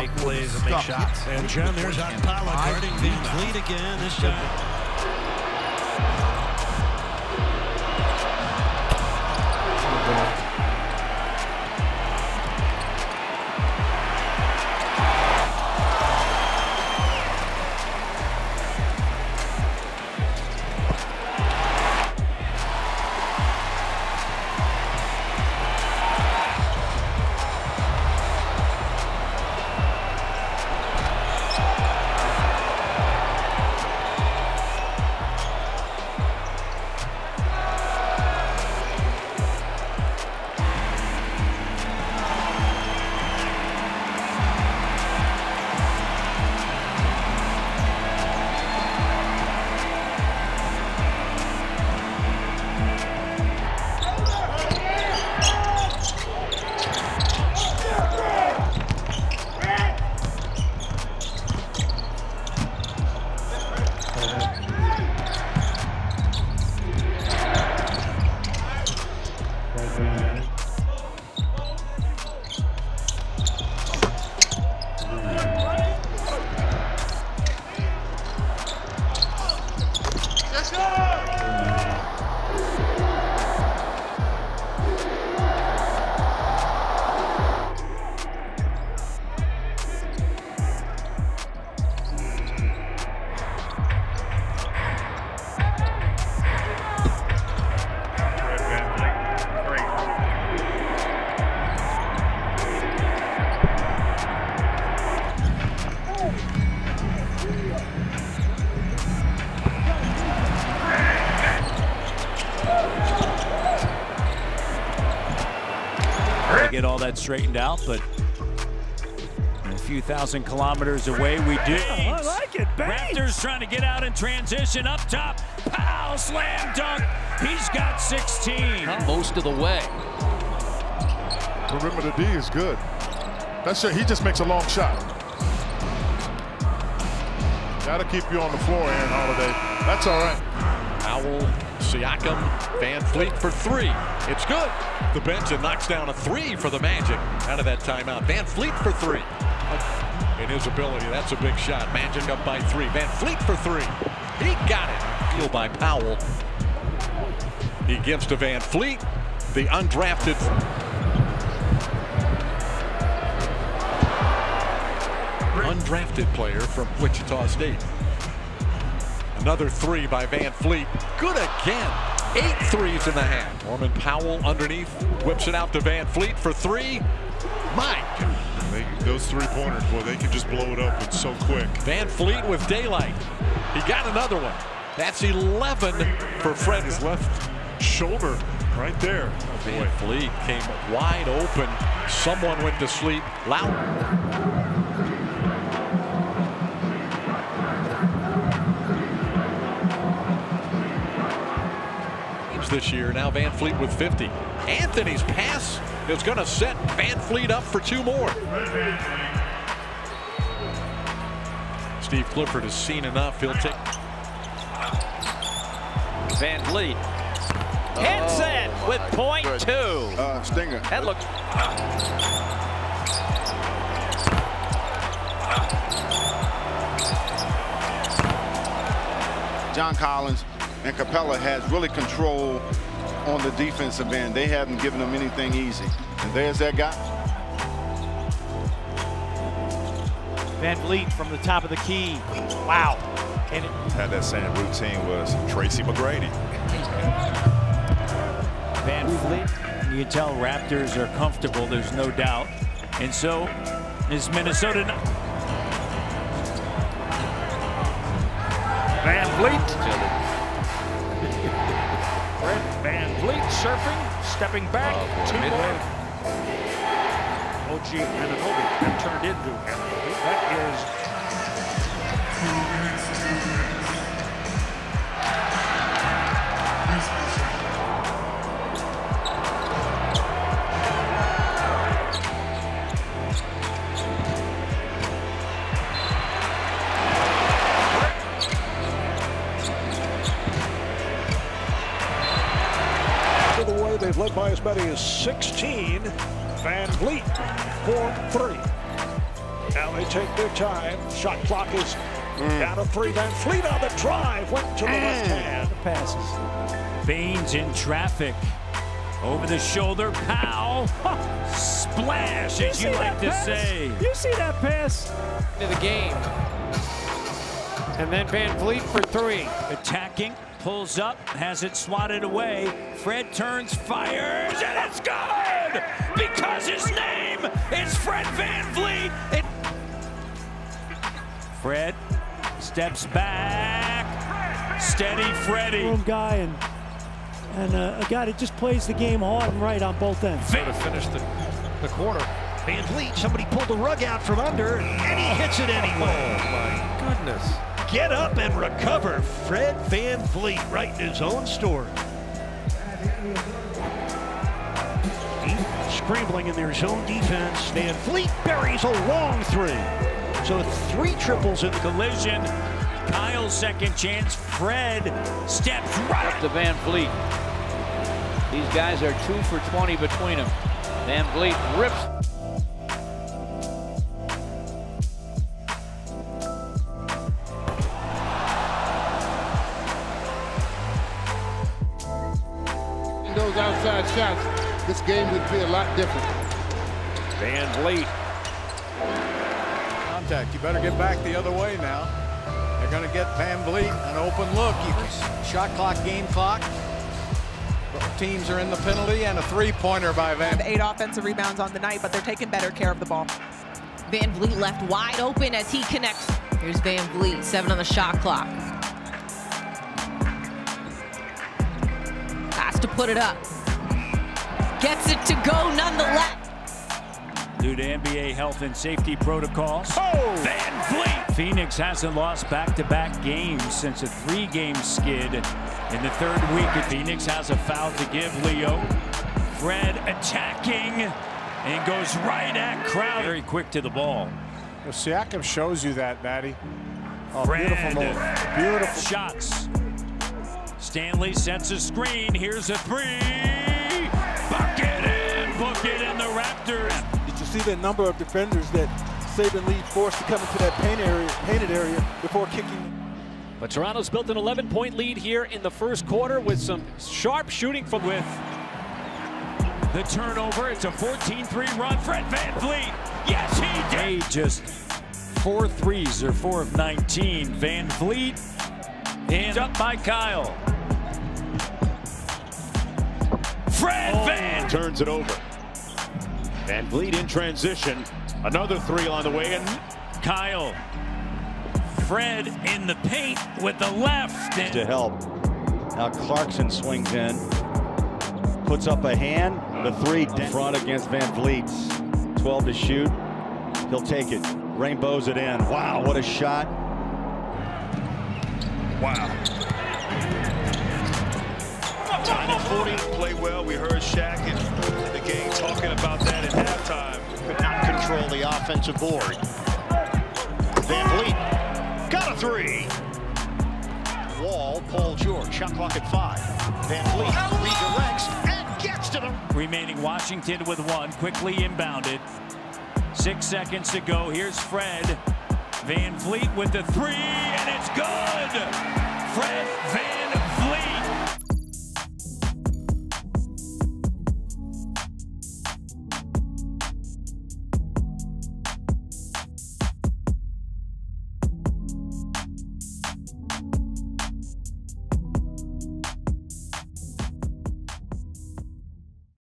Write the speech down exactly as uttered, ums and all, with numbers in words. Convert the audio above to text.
make plays and make shots. And John, there's Akpala guarding VanVleet again. This time. Get all that straightened out, but a few thousand kilometers away, we do. Oh, I like it. Bangs. Raptors trying to get out in transition up top. Pow, slam dunk. He's got sixteen. Most of the way. Perimeter D is good. That's it. He just makes a long shot. Got to keep you on the floor, Aaron Holiday. That's all right. Powell, Siakam, VanVleet for three. It's good. The Benson knocks down a three for the Magic out of that timeout. VanVleet for three. In his ability, that's a big shot. Magic up by three. VanVleet for three. He got it. Steal by Powell. He gives to VanVleet, the undrafted. Undrafted player from Wichita State. Another three by VanVleet. Good again. Eight threes in the half. Norman Powell underneath, whips it out to VanVleet for three. Mike. They, those three-pointers, boy, they can just blow it up. It's so quick. VanVleet with daylight. He got another one. That's eleven for Fred. His left shoulder right there. Oh, boy. VanVleet came wide open. Someone went to sleep. Loud. This year. Now VanVleet with fifty. Anthony's pass is going to set VanVleet up for two more. Steve Clifford has seen enough. He'll take. VanVleet hits oh, it with point good. two. Uh, Stinger. That looked. John Collins and Capella has really control on the defensive end. They haven't given them anything easy. And there's that guy. VanVleet from the top of the key. Wow. And it had that same routine was Tracy McGrady. VanVleet, you can tell Raptors are comfortable, there's no doubt. And so is Minnesota. VanVleet. Fred VanVleet surfing, stepping back, oh, two more. O G Anunoby have turned into Anunoby. That is they've led by as many as sixteen. VanVleet for three. Now they take their time. Shot clock is mm. down to three. VanVleet on the drive. Went to the mm. left hand. Passes. Baines in traffic. Over the shoulder. Pow. Splash, as you, you like to pass? say. You see that pass? To the game. And then VanVleet for three. Attacking. Pulls up. Has it swatted away. Fred turns. Fires. And it's good! Because his name is Fred VanVleet. It Fred steps back. Steady Freddie. Room guy and and uh, a guy that just plays the game hard and right on both ends. So to finish the, the quarter. VanVleet, somebody pulled the rug out from under, and he hits it anyway. Oh my goodness. Get up and recover. Fred VanVleet writing his own story. Scrambling in their zone defense. VanVleet buries a long three. So three triples in the collision. Kyle's second chance. Fred steps right up to VanVleet. These guys are two for twenty between them. VanVleet rips. Those outside shots, this game would be a lot different. VanVleet. Contact. You better get back the other way now. They're going to get VanVleet an open look. You can, shot clock, game clock. Both teams are in the penalty, and a three-pointer by Van. Eight offensive rebounds on the night, but they're taking better care of the ball. VanVleet left wide open as he connects. Here's VanVleet, seven on the shot clock. Has to put it up. Gets it to go nonetheless. Due to N B A health and safety protocols. Oh! VanVleet! Phoenix hasn't lost back-to-back games since a three-game skid in the third week. Phoenix has a foul to give Leo. Fred attacking and goes right at Crowder. Very quick to the ball. Well, Siakam shows you that, Matty. Oh, Fred. Beautiful move. Beautiful Shots. Stanley sets a screen. Here's a three. Bucket in. Book it in the Raptors. Did you see the number of defenders that Saban Lee forced to come into that paint area, painted area before kicking? But Toronto's built an eleven point lead here in the first quarter with some sharp shooting from with the turnover. It's a fourteen three run. Fred VanVleet. Yes, he did. Just four threes or four of nineteen. VanVleet and up by Kyle. Fred oh. Van turns it over. VanVleet in transition. Another three on the way, and Kyle. Fred in the paint with the left. And to help. Now Clarkson swings in. Puts up a hand. The three in front against VanVleet. twelve to shoot. He'll take it. Rainbows it in. Wow, what a shot. Wow. Time at forty, play well. We heard Shaq in the game talking about that at halftime. Could not control the offensive board. VanVleet got a three. Wall, Paul George, shot clock at five. VanVleet redirects and gets to them. Remaining Washington with one, quickly inbounded. Six seconds to go. Here's Fred VanVleet with the three, and it's good. Fred Van